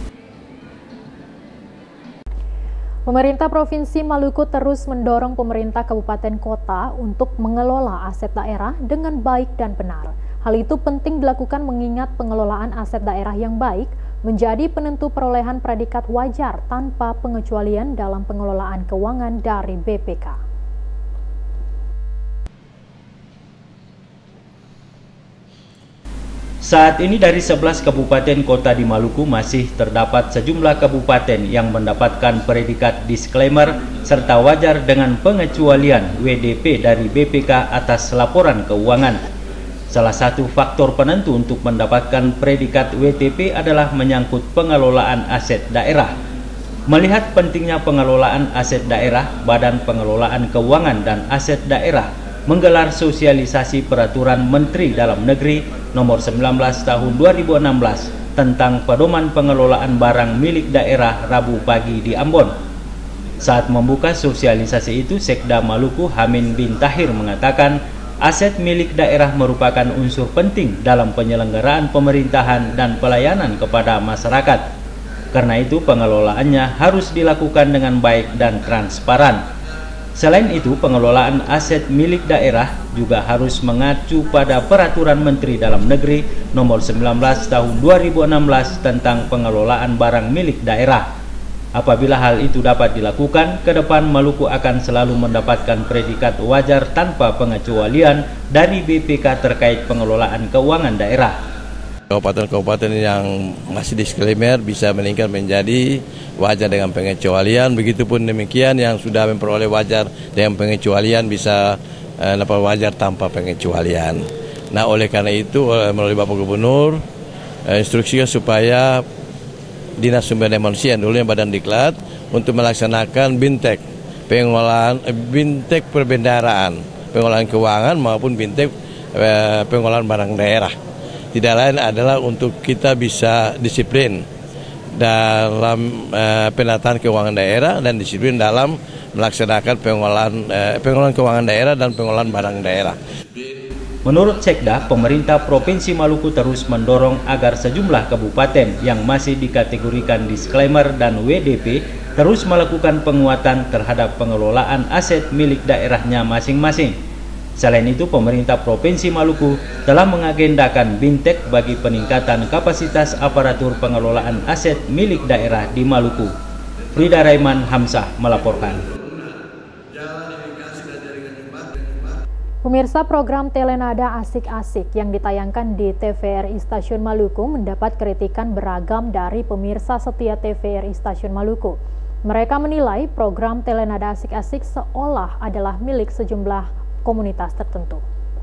A: Pemerintah Provinsi Maluku terus mendorong pemerintah kabupaten kota untuk mengelola aset daerah dengan baik dan benar. Hal itu penting dilakukan mengingat pengelolaan aset daerah yang baik menjadi penentu perolehan predikat wajar tanpa pengecualian dalam pengelolaan keuangan dari BPK.
L: Saat ini dari 11 kabupaten kota di Maluku masih terdapat sejumlah kabupaten yang mendapatkan predikat disclaimer serta wajar dengan pengecualian WDP dari BPK atas laporan keuangan. Salah satu faktor penentu untuk mendapatkan predikat WTP adalah menyangkut pengelolaan aset daerah. Melihat pentingnya pengelolaan aset daerah, Badan Pengelolaan Keuangan dan Aset Daerah menggelar sosialisasi Peraturan Menteri Dalam Negeri Nomor 19 Tahun 2016 tentang pedoman pengelolaan barang milik daerah Rabu pagi di Ambon. Saat membuka sosialisasi itu, Sekda Maluku Hamin bin Tahir mengatakan aset milik daerah merupakan unsur penting dalam penyelenggaraan pemerintahan dan pelayanan kepada masyarakat. Karena itu pengelolaannya harus dilakukan dengan baik dan transparan. Selain itu, pengelolaan aset milik daerah juga harus mengacu pada Peraturan Menteri Dalam Negeri Nomor 19 Tahun 2016 tentang pengelolaan barang milik daerah. Apabila hal itu dapat dilakukan, ke depan Maluku akan selalu mendapatkan predikat wajar tanpa pengecualian dari BPK terkait pengelolaan keuangan daerah.
E: Kabupaten-kabupaten yang masih disclaimer bisa meningkat menjadi wajar dengan pengecualian. Begitupun demikian yang sudah memperoleh wajar dengan pengecualian bisa dapat wajar tanpa pengecualian. Nah, oleh karena itu melalui Bapak Gubernur instruksikan supaya Dinas Sumber Daya Manusia dulunya Badan Diklat untuk melaksanakan bintek pengelolaan bintek perbendaharaan, pengelolaan keuangan maupun bintek pengelolaan barang daerah. Tidak lain adalah untuk kita bisa disiplin dalam penataan keuangan daerah dan disiplin dalam melaksanakan pengelolaan keuangan daerah dan pengelolaan barang daerah.
L: Menurut Sekda, pemerintah Provinsi Maluku terus mendorong agar sejumlah kabupaten yang masih dikategorikan disclaimer dan WDP terus melakukan penguatan terhadap pengelolaan aset milik daerahnya masing-masing. Selain itu, pemerintah Provinsi Maluku telah mengagendakan bintek bagi peningkatan kapasitas aparatur pengelolaan aset milik daerah di Maluku. Frida Raiman Hamzah melaporkan.
A: Pemirsa, program Telenada Asik-Asik yang ditayangkan di TVRI Stasiun Maluku mendapat kritikan beragam dari pemirsa setia TVRI Stasiun Maluku. Mereka menilai program Telenada Asik-Asik seolah adalah milik sejumlah komunitas tertentu.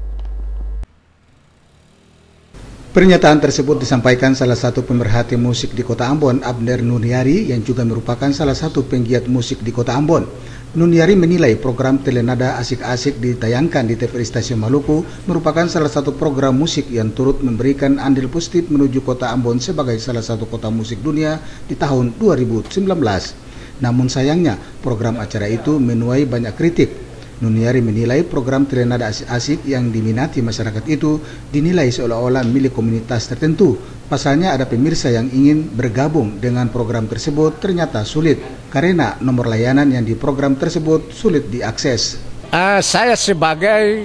I: Pernyataan tersebut disampaikan salah satu pemerhati musik di Kota Ambon, Abner Nuniari, yang juga merupakan salah satu penggiat musik di Kota Ambon. Nuniari menilai program Telenada Asik-Asik ditayangkan di TVRI Stasiun Maluku merupakan salah satu program musik yang turut memberikan andil positif menuju Kota Ambon sebagai salah satu kota musik dunia di tahun 2019. Namun sayangnya, program acara itu menuai banyak kritik. Nuniari menilai program Telenada Asik-Asik yang diminati masyarakat itu dinilai seolah-olah milik komunitas tertentu. Pasalnya ada pemirsa yang ingin bergabung dengan program tersebut ternyata sulit karena nomor layanan yang di program tersebut sulit diakses.
S: Saya sebagai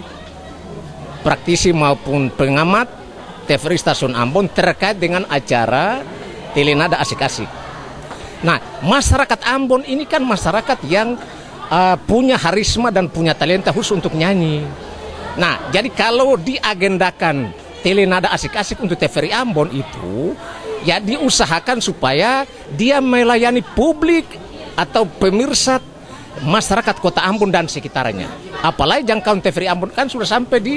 S: praktisi maupun pengamat TVRI Stasiun Ambon terkait dengan acara Telenada Asik-Asik. Nah, masyarakat Ambon ini kan masyarakat yang punya harisma dan punya talenta khusus untuk nyanyi. Nah, jadi kalau diagendakan Telenada Asik-Asik untuk TVRI Ambon itu, ya diusahakan supaya dia melayani publik atau pemirsa masyarakat Kota Ambon dan sekitarnya. Apalagi jangkauan TVRI Ambon kan sudah sampai di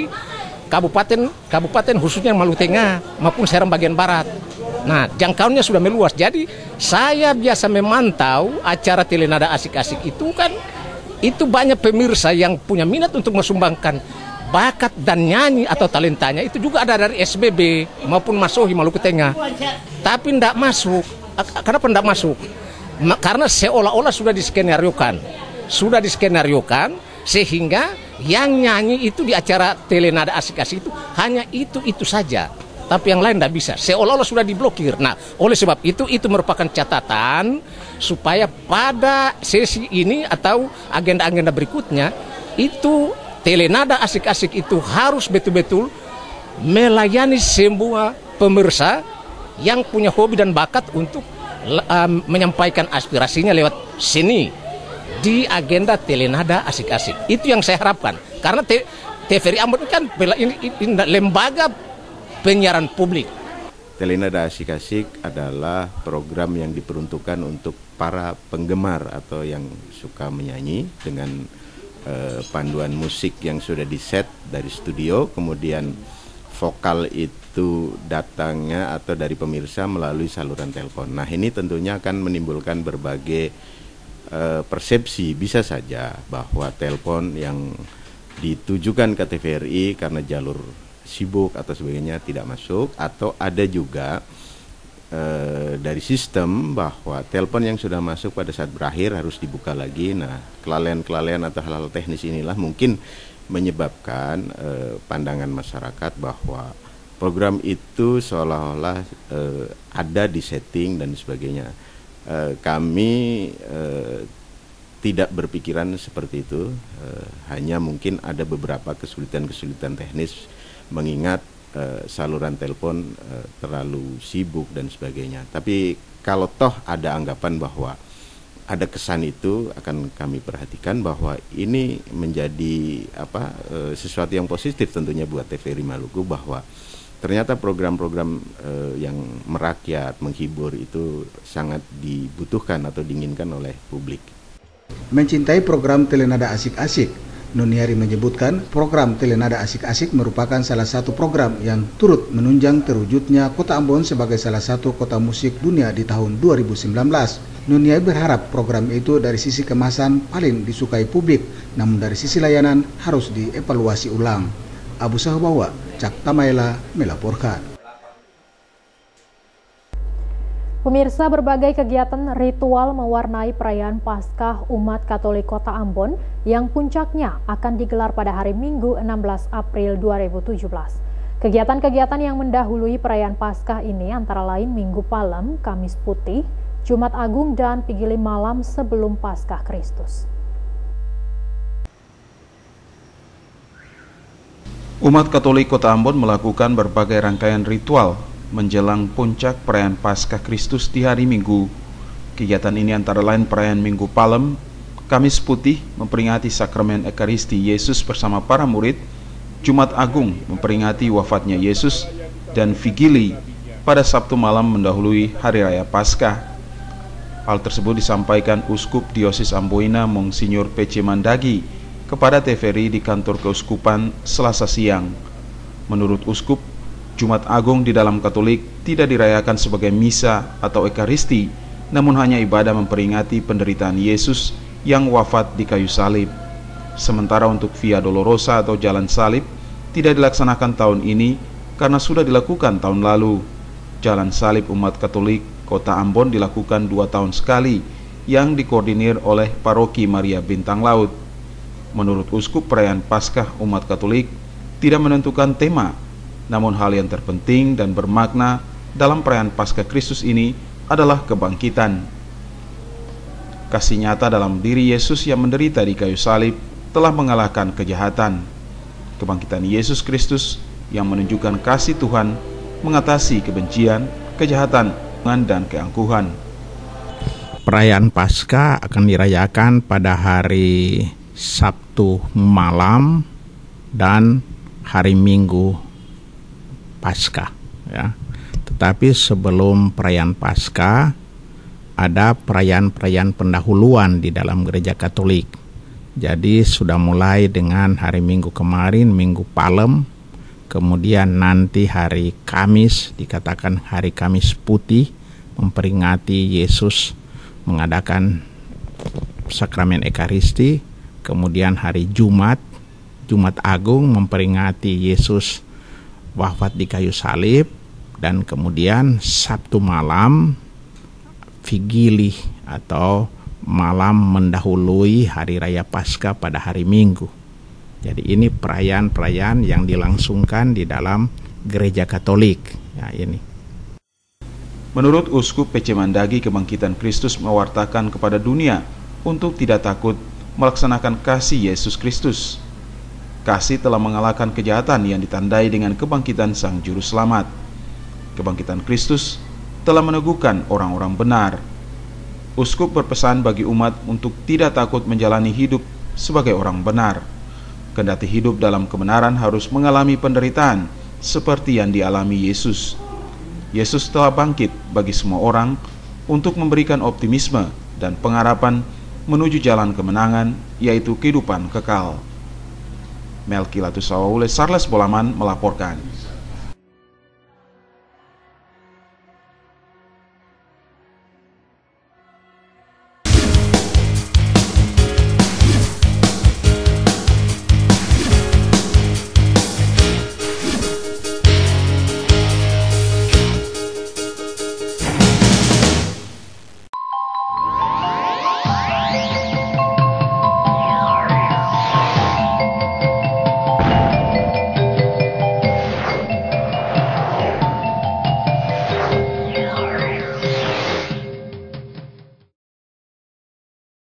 S: kabupaten khususnya Maluku Tengah maupun Seram bagian barat. Nah, jangkauannya sudah meluas. Jadi saya biasa memantau acara Telenada Asik-Asik itu kan itu banyak pemirsa yang punya minat untuk mensumbangkan bakat dan nyanyi atau talentanya. Itu juga ada dari SBB maupun Masohi Maluku Tengah. Tapi tidak masuk. Kenapa tidak masuk? Karena seolah-olah sudah diskenariokan. Sudah diskenariokan sehingga yang nyanyi itu di acara Telenada Asik-Asik itu hanya itu saja. Tapi yang lain tidak bisa, seolah-olah sudah diblokir. Nah, oleh sebab itu merupakan catatan supaya pada sesi ini atau agenda-agenda berikutnya itu Telenada Asik-Asik itu harus betul-betul melayani semua pemirsa yang punya hobi dan bakat untuk menyampaikan aspirasinya lewat seni di agenda Telenada Asik-Asik. Itu yang saya harapkan, karena TVRI Ambon kan ini lembaga penyiaran publik.
E: Telenada Asik-Asik adalah program yang diperuntukkan untuk para penggemar atau yang suka menyanyi dengan panduan musik yang sudah diset dari studio, kemudian vokal itu datangnya atau dari pemirsa melalui saluran telepon. Nah, ini tentunya akan menimbulkan berbagai persepsi. Bisa saja bahwa telepon yang ditujukan ke TVRI karena jalur sibuk atau sebagainya tidak masuk, atau ada juga dari sistem bahwa telepon yang sudah masuk pada saat berakhir harus dibuka lagi. Nah, kelalaian-kelalaian atau hal-hal teknis inilah mungkin menyebabkan pandangan masyarakat bahwa program itu seolah-olah ada di setting dan sebagainya. Kami tidak berpikiran seperti itu, hanya mungkin ada beberapa kesulitan-kesulitan teknis mengingat saluran telepon terlalu sibuk dan sebagainya. Tapi kalau toh ada anggapan bahwa ada kesan itu, akan kami perhatikan bahwa ini menjadi sesuatu yang positif tentunya buat TVRI Maluku, bahwa ternyata program-program yang merakyat, menghibur itu sangat dibutuhkan atau diinginkan oleh publik.
I: Mencintai program Telenada Asik-Asik, Nuniari menyebutkan program Telenada Asik-Asik merupakan salah satu program yang turut menunjang terwujudnya Kota Ambon sebagai salah satu kota musik dunia di tahun 2019. Nuniari berharap program itu dari sisi kemasan paling disukai publik, namun dari sisi layanan harus dievaluasi ulang. Abu Sahabawa, Cak Tamaela melaporkan.
A: Pemirsa, berbagai kegiatan ritual mewarnai perayaan Paskah umat Katolik Kota Ambon yang puncaknya akan digelar pada hari Minggu 16 April 2017. Kegiatan-kegiatan yang mendahului perayaan Paskah ini antara lain Minggu Palem, Kamis Putih, Jumat Agung, dan Pigili Malam sebelum Paskah Kristus.
H: Umat Katolik Kota Ambon melakukan berbagai rangkaian ritual menjelang puncak perayaan Paskah Kristus di hari Minggu. Kegiatan ini antara lain perayaan Minggu Palem, Kamis Putih memperingati sakramen Ekaristi Yesus bersama para murid, Jumat Agung memperingati wafatnya Yesus, dan Vigili pada Sabtu malam mendahului Hari Raya Paskah. Hal tersebut disampaikan Uskup Diosis Amboina Monsinyur P.C. Mandagi kepada TVRI di kantor keuskupan Selasa siang. Menurut Uskup, Jumat Agung di dalam Katolik tidak dirayakan sebagai misa atau Ekaristi, namun hanya ibadah memperingati penderitaan Yesus yang wafat di kayu salib. Sementara untuk Via Dolorosa atau Jalan Salib tidak dilaksanakan tahun ini karena sudah dilakukan tahun lalu. Jalan Salib umat Katolik Kota Ambon dilakukan 2 tahun sekali yang dikoordinir oleh Paroki Maria Bintang Laut. Menurut Uskup, perayaan Paskah umat Katolik tidak menentukan tema, namun hal yang terpenting dan bermakna dalam perayaan Paskah Kristus ini adalah kebangkitan. Kasih nyata dalam diri Yesus yang menderita di kayu salib telah mengalahkan kejahatan. Kebangkitan Yesus Kristus yang menunjukkan kasih Tuhan mengatasi kebencian, kejahatan, dan keangkuhan.
C: Perayaan Paskah akan dirayakan pada hari Sabtu malam dan hari Minggu Paskah, ya. Tetapi sebelum perayaan Paskah ada perayaan-perayaan pendahuluan di dalam gereja Katolik. Jadi sudah mulai dengan hari Minggu kemarin, Minggu Palem, kemudian nanti hari Kamis dikatakan hari Kamis Putih, memperingati Yesus mengadakan sakramen Ekaristi. Kemudian hari Jumat Agung memperingati Yesus wafat di kayu salib, dan kemudian Sabtu malam Vigili atau malam mendahului hari raya Paskah pada hari Minggu. Jadi ini perayaan-perayaan yang dilangsungkan di dalam gereja Katolik, ya ini.
H: Menurut Uskup P.C. Mandagi, kebangkitan Kristus mewartakan kepada dunia untuk tidak takut melaksanakan kasih Yesus Kristus. Kasih telah mengalahkan kejahatan yang ditandai dengan kebangkitan Sang Juru Selamat. Kebangkitan Kristus telah meneguhkan orang-orang benar. Uskup berpesan bagi umat untuk tidak takut menjalani hidup sebagai orang benar. Kendati hidup dalam kebenaran harus mengalami penderitaan, seperti yang dialami Yesus. Yesus telah bangkit bagi semua orang untuk memberikan optimisme dan pengharapan menuju jalan kemenangan, yaitu kehidupan kekal. Melki Latusawawule, Sarles Bolaman melaporkan.